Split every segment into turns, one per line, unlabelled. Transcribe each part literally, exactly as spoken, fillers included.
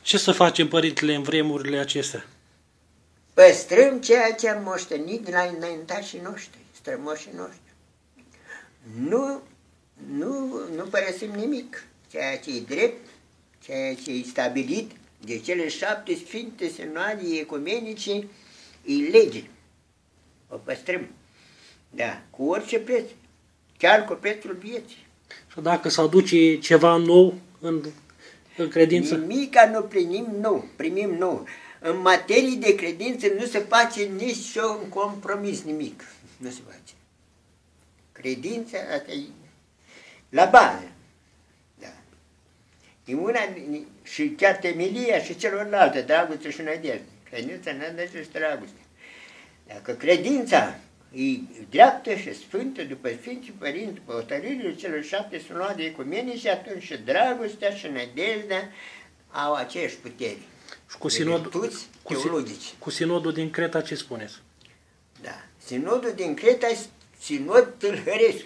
Ce să facem, părintele, în vremurile acestea?
Păstrăm ceea ce am moștenit de la înaintașii noștri, strămoșii noștri. Nu, nu, nu părăsim nimic. Ceea ce e drept, ceea ce e stabilit de cele șapte sfinte semnalii ecumenice, e lege. O păstrăm. Da, cu orice preț. Chiar cu prețul vieții.
Și dacă s-au duce ceva nou în, în credință?
Nimica nu primim nou, primim nou. În materie de credință nu se face nici un compromis, nimic. Nu se face. Credința, asta e la bază. Da. E una, și chiar temelia și celorlalte, dragoste și nădejde. Credința, nădejde și dragoste. Dacă credința e dreaptă și sfântă după Sfinții Părinți, după hotărârile celor șapte sunoade ecumenice, atunci și dragostea și nădejdea au aceeași putere.
Și cu, sinod,
cu,
cu sinodul din Creta ce spuneți?
Da. Sinodul din Creta e sinod tâlhăresc.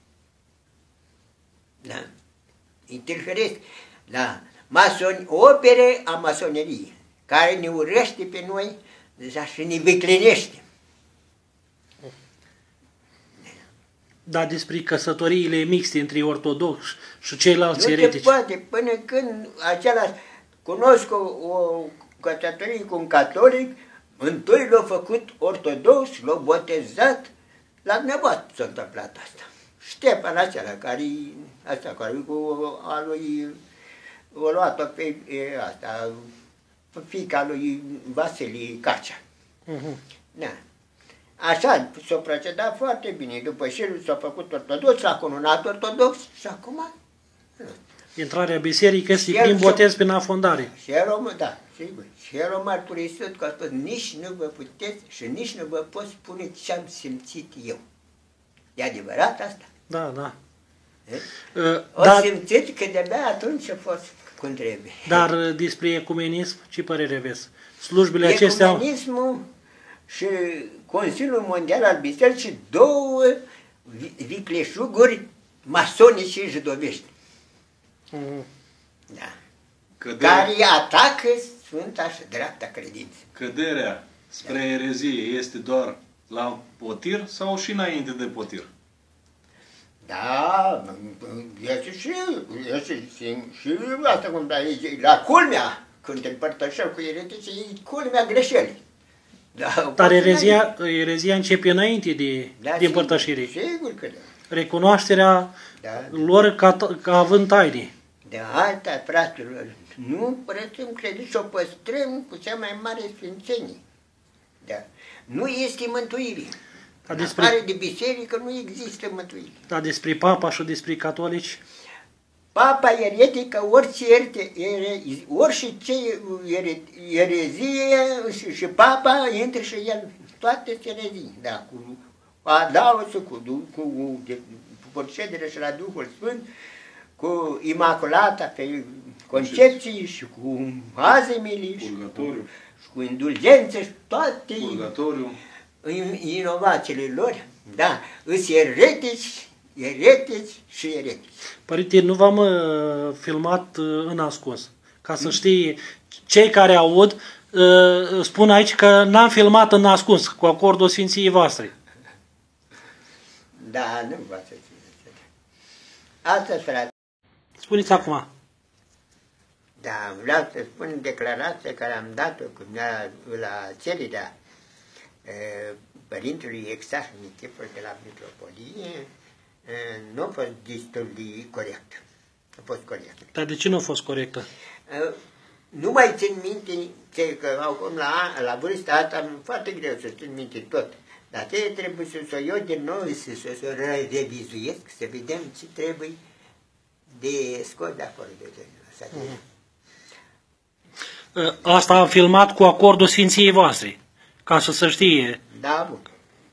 Da. E tâlhăresc. Da. Masoni, opere a masoneriei, care ne urăște pe noi deja și ne viclinește.
Da, despre căsătoriile mixte între ortodoxi și ceilalți
nu
eretici.
Nu se poate, până când același, cunosc o, o căsătorie cu un catolic, întâi l-a făcut ortodox, l-a botezat, la dumneavoastră s-a întâmplat asta. Ștefan acela, care, asta, care cu a lui, o luat-o pe e, asta, pe fiica lui Vasile Cacea. Uh-huh. Da. Așa s-a procedat foarte bine. După ce s-a făcut ortodox, s-a cununat ortodox și acum...
Intrarea biserică este prin botez, prin afundare.
Și el, da, sigur. Și el a mărturisit că a spus, nici nu vă puteți și nici nu vă pot spune ce am simțit eu. E adevărat asta?
Da, da.
Uh, o da, simțit că de-abia atunci a fost cum trebuie.
Dar despre ecumenism, ce părere aveți? Slujbele acestea...
Ecumenismul și Consiliul Mondial al Bisericii, două vicleșuguri masonice și jidovești. Mm. Da. Căderea, care atacă Sfânta și Dreapta Credință.
Căderea spre da. erezie este doar la potir sau și înainte de potir?
Da, este și, este și, și asta cum da, e, la culmea, când te împărtășeau cu eretici, e culmea greșelii. Da,
dar erezia, erezia începe înainte de,
da,
de împărtășire.
Sigur că da.
Recunoașterea da, da. lor ca, ca având taine.
De asta, fraților, nu părăsim credință și o păstrăm cu cea mai mare sfințenie. Da. Nu este mântuire. În despre... afară de biserică nu există mântuire.
Dar despre papa și despre catolici?
Papa eretică, orice erte, ere, orice ce ere, erezie și, și papa intră și el, toate erezii, da, cu adausul, cu, cu, cu, cu procedere și la Duhul Sfânt, cu Imaculata pe Concepție și cu azimile și cu, și cu indulgențe și toate
Purgatoriu.
inovațiile lor, da, îs eretici, eretici și eretici.
Părinte, nu v-am uh, filmat uh, în ascuns, ca să știe cei care aud, uh, spun aici că n-am filmat în ascuns, cu acordul Sfinției voastre.
Da, nu vă să țineți. Asta, frate.
Spuneți acum.
Da, vreau să spun declarația care am dat-o la cererea Părintelui Exarh Nichifor de la Mitropolie, nu a fost destul de corect. A fost corect.
Dar de ce nu a fost corectă?
Nu mai țin minte, că acum la, la vârsta asta am foarte greu să țin minte tot. Dar ce trebuie să, să iau din nou, să, să, să revizuiesc, să vedem ce trebuie de scos de acolo de genul ăsta.
Mm. Asta am filmat cu acordul Sfinției voastre, ca să se știe.
Da, bun.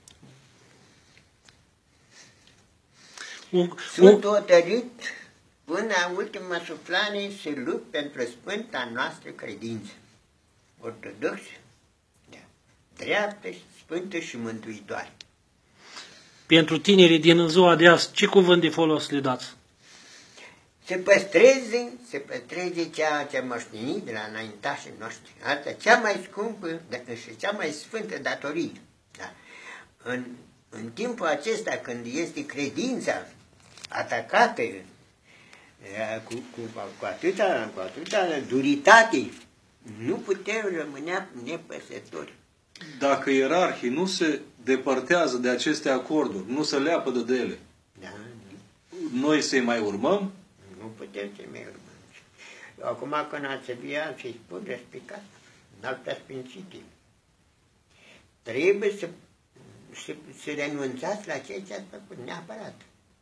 Un,
Sunt hotărât până la ultima suflare să lupt pentru sfânta noastră credință. Ortodoxă, da, dreaptă, sfântă și mântuitoare.
Pentru tinerii din ziua de azi, ce cuvânt de folos le dați?
se păstreze, se păstreze ceea ce am moștenit de la înaintașii noștri. Asta cea mai scumpă și cea mai sfântă datorie. Da? În, în timpul acesta, când este credința atacată cu, cu, cu, atâta, cu atâta duritate, nu putem rămâne nepăsători.
Dacă ierarhii nu se depărtează de aceste acorduri, nu se leapădă de ele,
Da?
noi să-i mai urmăm?
Nu putem să mai urmăm. Acum, când ați via, să-i spun respicat, în alta sfințită, trebuie să, să, să renunțați la ceea ce ați făcut, neapărat.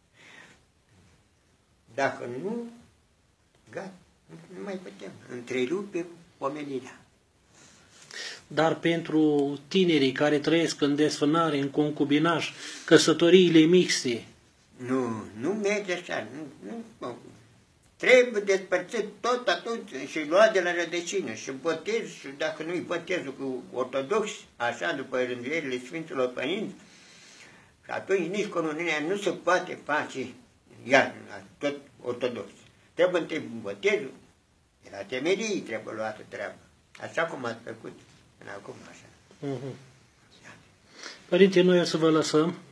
Dacă nu, gata, nu mai putem. Întrerupe omenirea.
Dar pentru tinerii care trăiesc în desfânare, în concubinaj, căsătoriile mixte,
Nu, nu merge așa. Nu, nu. Trebuie despărțit tot atunci și luat de la rădăcină. Și botez, și dacă nu-i botezul cu ortodox, așa după rânduielile Sfinților Părinți, și atunci nici comuniunea nu se poate face iar, tot ortodox. Trebuie întâi botezul, de la temerii trebuie luată treaba. Așa cum ați făcut până acum, așa.
uh-huh. Părinte, noi o să vă lăsăm.